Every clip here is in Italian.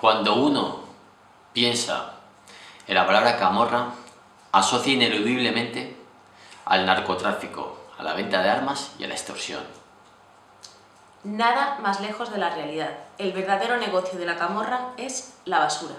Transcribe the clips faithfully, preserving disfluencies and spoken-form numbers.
Cuando uno piensa en la palabra camorra, asocia ineludiblemente al narcotráfico, a la venta de armas y a la extorsión. Nada más lejos de la realidad. El verdadero negocio de la camorra es la basura.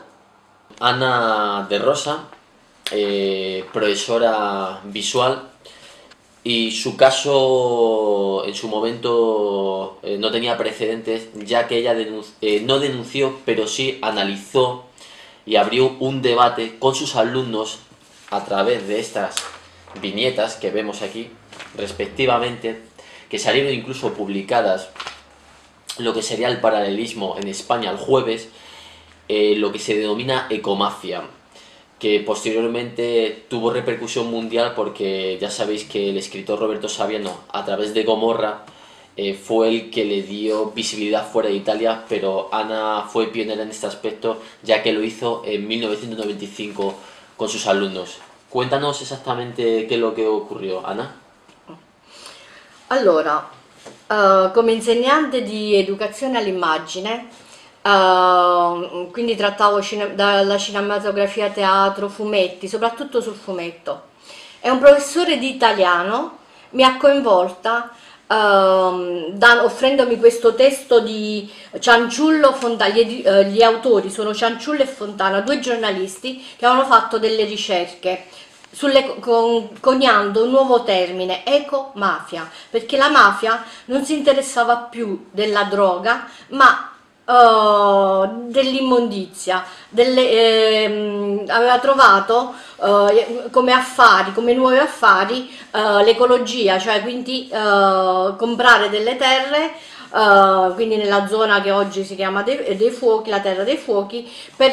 Ana de Rosa, eh, profesora visual, y su caso en su momento eh, no tenía precedentes, ya que ella denunci eh, no denunció, pero sí analizó y abrió un debate con sus alumnos a través de estas viñetas que vemos aquí, respectivamente, que salieron incluso publicadas, lo que sería el paralelismo en España el jueves, eh, lo que se denomina ecomafia, que posteriormente tuvo repercusión mundial porque ya sabéis que el escritor Roberto Saviano, a través de Gomorra, eh, fue el que le dio visibilidad fuera de Italia, pero Ana fue pionera en este aspecto, ya que lo hizo en mil novecento noventa y cinco con sus alunnos. Cuéntanos exactamente qué es lo que ocurrió, Ana. Allora, uh, come insegnante di educazione all'immagine, uh, quindi trattavo cine dalla cinematografia, teatro, fumetti, soprattutto sul fumetto, e un professore di italiano mi ha coinvolta uh, da, offrendomi questo testo di Cianciullo Fontana. Gli, uh, gli autori sono Cianciullo e Fontana, due giornalisti che avevano fatto delle ricerche Sulle, con, coniando un nuovo termine, ecomafia, perché la mafia non si interessava più della droga, ma uh, dell'immondizia, eh, aveva trovato uh, come affari, come nuovi affari, uh, l'ecologia, cioè quindi uh, comprare delle terre, uh, quindi nella zona che oggi si chiama dei, dei fuochi, la terra dei fuochi, per,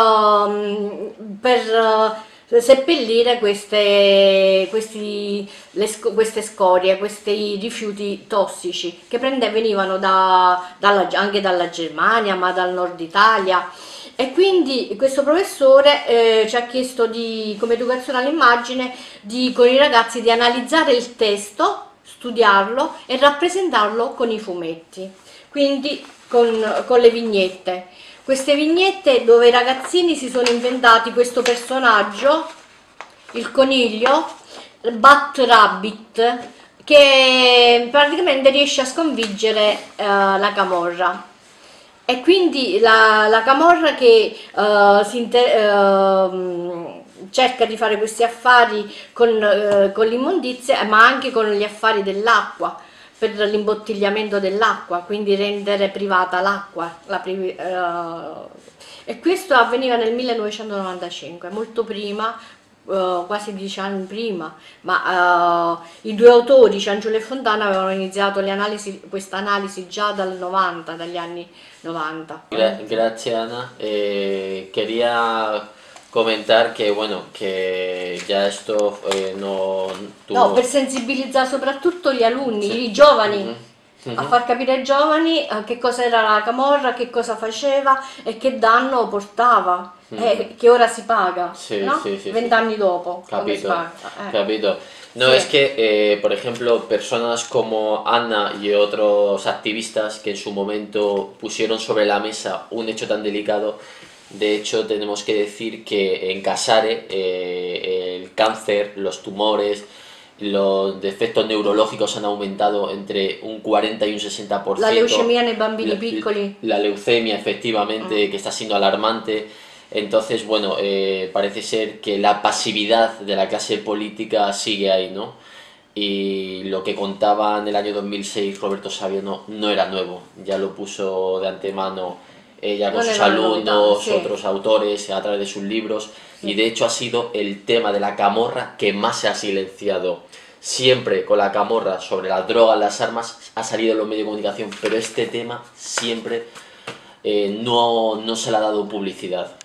uh, per uh, seppellire queste, questi, le, queste scorie, questi rifiuti tossici che prende, venivano da, dalla, anche dalla Germania, ma dal nord Italia. E quindi questo professore eh, ci ha chiesto di, come educazione all'immagine, di, con i ragazzi, di analizzare il testo, studiarlo e rappresentarlo con i fumetti, quindi con, con le vignette. Queste vignette dove i ragazzini si sono inventati questo personaggio, il coniglio, Bat Rabbit, che praticamente riesce a sconfiggere uh, la camorra. E quindi la, la camorra che uh, si uh, cerca di fare questi affari con, uh, con l'immondizia, ma anche con gli affari dell'acqua, per l'imbottigliamento dell'acqua, quindi rendere privata l'acqua. La privi, uh, e questo avveniva nel millenovecentonovantacinque, molto prima, uh, quasi dieci anni prima, ma uh, i due autori, Cianciullo e Fontana, avevano iniziato questa analisi già dal novanta, dagli anni novanta. Gra grazie Ana. Eh, quería comentar que bueno, que ya esto eh, no tuvo... No, per sensibilizzare soprattutto gli alunni, sì. I giovani, mm-hmm. Mm-hmm. A far capire ai giovani eh, che cosa era la camorra, che cosa faceva e che danno portava, mm-hmm. eh, che ora si paga, sí, ¿no? Sí, sí, Vent'anni sí. dopo. Capito, eh. capito. No, sí. Es que, eh, por ejemplo, personas como Ana y otros activistas que en su momento pusieron sobre la mesa un hecho tan delicado. De hecho, tenemos que decir que en Casare eh, el cáncer, los tumores, los defectos neurológicos han aumentado entre un cuarenta y un sesenta por ciento. La leucemia nei bambini piccoli. La, la leucemia, efectivamente, mm. que está siendo alarmante. Entonces, bueno, eh, parece ser que la pasividad de la clase política sigue ahí, ¿no? Y lo que contaba en el año dos mil seis Roberto Saviano no era nuevo, ya lo puso de antemano ella con sus alumnos, sí. Otros autores, a través de sus libros, sí. Y de hecho ha sido el tema de la camorra que más se ha silenciado. Siempre con la camorra sobre las drogas, las armas, ha salido en los medios de comunicación, pero este tema siempre eh, no, no se le ha dado publicidad.